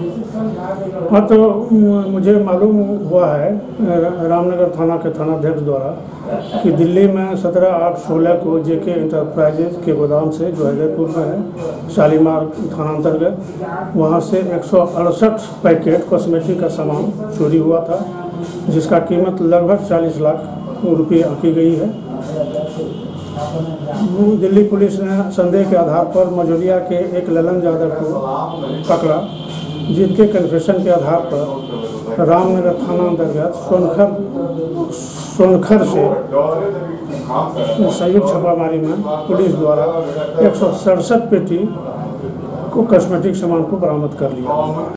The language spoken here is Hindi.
हाँ, तो मुझे मालूम हुआ है रामनगर थाना के थानाध्यक्ष द्वारा कि दिल्ली में 17/8/16 को जेके इंटरप्राइजेज के गोदाम से जो हैदरपुर में है शालीमार थाना अंतर्गत, वहाँ से 168 पैकेट कॉस्मेटिक का सामान चोरी हुआ था, जिसका कीमत लगभग 40 लाख रुपये आंकी गई है। दिल्ली पुलिस ने संदेह के आधार पर मजोलिया के एक ललन यादव को पकड़ा, जिनके कन्फेशन के आधार पर रामनगर थाना अंतर्गत सोनखर से संयुक्त छापामारी में पुलिस द्वारा 167 पेटी को कॉस्मेटिक सामान को बरामद कर लिया।